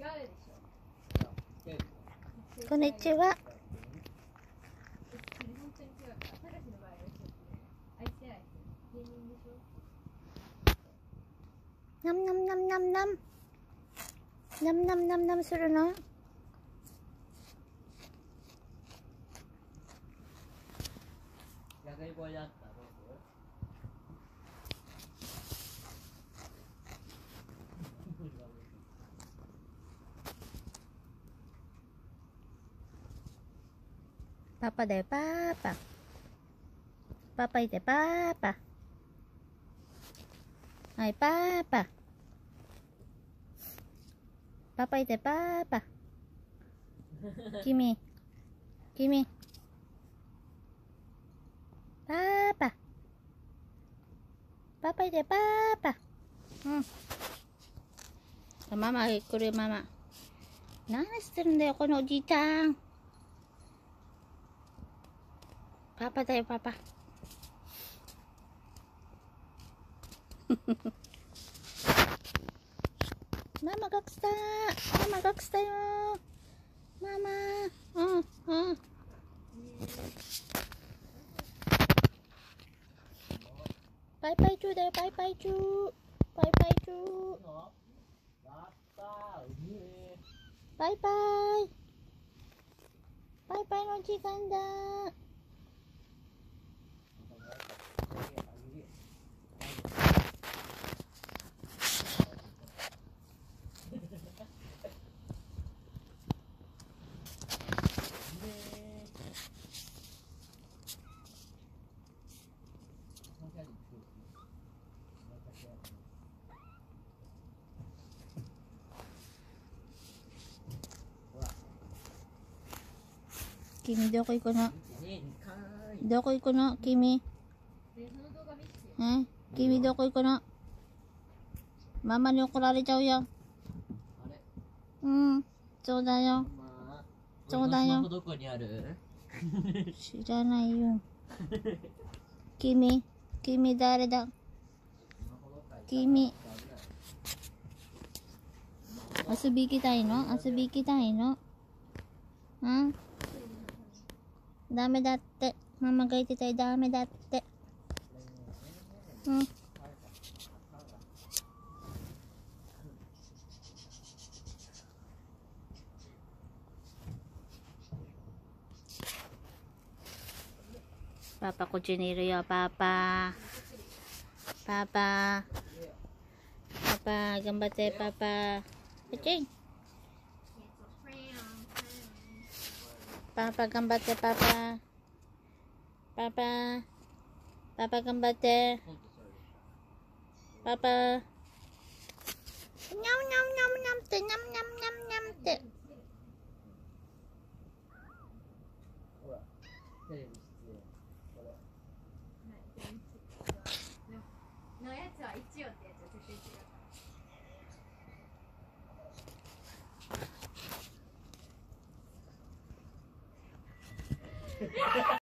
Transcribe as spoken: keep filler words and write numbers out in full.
こんにちは。ナムナムナムナムナムナムナムナムナムするの？パパだよ、パパ。パパいて、パパ。はい、パパ。パパいて、パパ。君。君。パパ。パパいて、パパ。うん。ママ、来るママ。何してるんだよ、このおじいちゃん。パパだよ、パパ。ママが来た。ママが来たよ。ママ。うん、うん。バイバイ中だよ、バイバイ中。バイバイ中。バイバイ。バイバイの時間だ。君どこ行くの？どこ行くの君？え？君どこ行くの？ママに怒られちゃうよ。うん、そうだよ。そうだよ。 どこにある？ 知らないよ。君、君誰だ？君。遊び行きたいの？遊び行きたいの？うん？ダメだって。ママが言ってたよ、ダメだって。うん。パパこっちにいるよ、パパ。パパ。パパ、頑張って、パパ。こっち。パパ頑張って、パパ。パパ。パパ頑張って。パパ。にゃんにゃんにゃんにゃんって、にゃんにゃんにゃんにゃんって。 のやつは一応ってやつは絶対違う。